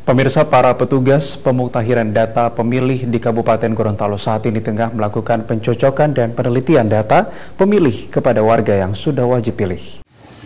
Pemirsa, para petugas pemutahiran data pemilih di Kabupaten Gorontalo saat ini tengah melakukan pencocokan dan penelitian data pemilih kepada warga yang sudah wajib pilih.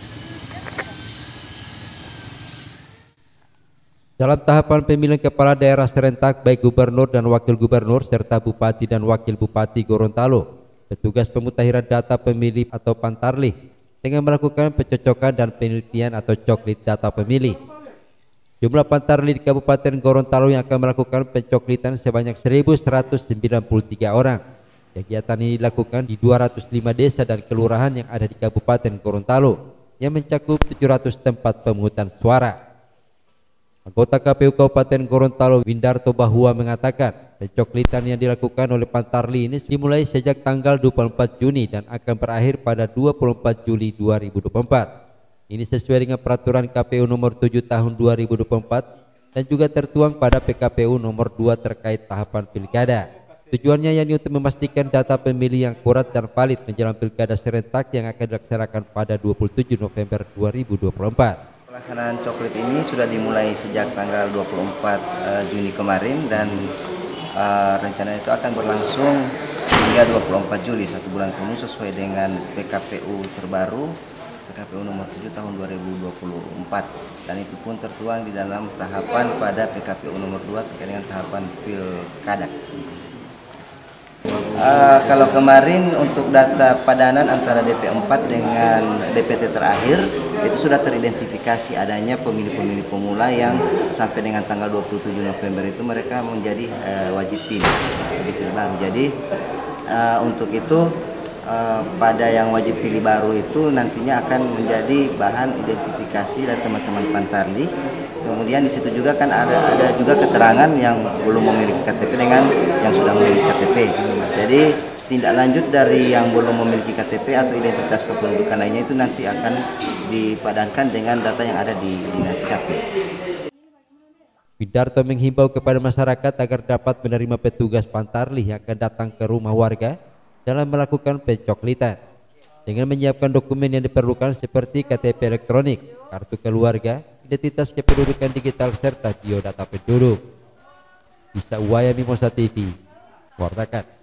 Dalam tahapan pemilihan kepala daerah serentak baik gubernur dan wakil gubernur serta bupati dan wakil bupati Gorontalo, petugas pemutahiran data pemilih atau Pantarlih tengah melakukan pencocokan dan penelitian atau coklit data pemilih. Jumlah Pantarlih di Kabupaten Gorontalo yang akan melakukan pencoklitan sebanyak 1.193 orang. Kegiatan ini dilakukan di 205 desa dan kelurahan yang ada di Kabupaten Gorontalo yang mencakup 700 tempat pemungutan suara. Anggota KPU Kabupaten Gorontalo Windarto Bahua mengatakan pencoklitan yang dilakukan oleh Pantarlih ini dimulai sejak tanggal 24 Juni dan akan berakhir pada 24 Juli 2024. Ini sesuai dengan peraturan KPU nomor 7 tahun 2024 dan juga tertuang pada PKPU nomor 2 terkait tahapan pilkada. Tujuannya yakni untuk memastikan data pemilih yang akurat dan valid menjelang pilkada serentak yang akan dilaksanakan pada 27 November 2024. Pelaksanaan coklit ini sudah dimulai sejak tanggal 24 Juni kemarin dan rencana itu akan berlangsung hingga 24 Juli, 1 bulan penuh sesuai dengan PKPU terbaru, PKPU nomor 7 tahun 2024, dan itu pun tertuang di dalam tahapan pada PKPU nomor 2 terkait dengan tahapan pilkada. Kalau kemarin untuk data padanan antara DP4 dengan DPT terakhir itu sudah teridentifikasi adanya pemilih-pemilih pemula yang sampai dengan tanggal 27 November itu mereka menjadi wajib pilih baru. Jadi untuk itu pada yang wajib pilih baru itu nantinya akan menjadi bahan identifikasi dari teman-teman Pantarlih. Kemudian di situ juga kan ada juga keterangan yang belum memiliki KTP dengan yang sudah memiliki KTP. Jadi tindak lanjut dari yang belum memiliki KTP atau identitas kependudukan lainnya itu nanti akan dipadankan dengan data yang ada di Dinas Capil. Windarto menghimbau kepada masyarakat agar dapat menerima petugas Pantarlih yang akan datang ke rumah warga dalam melakukan pencoklitan dengan menyiapkan dokumen yang diperlukan seperti KTP elektronik, kartu keluarga, identitas kependudukan digital serta biodata penduduk. Bisa Uwaya Mimosa TV, wartakan.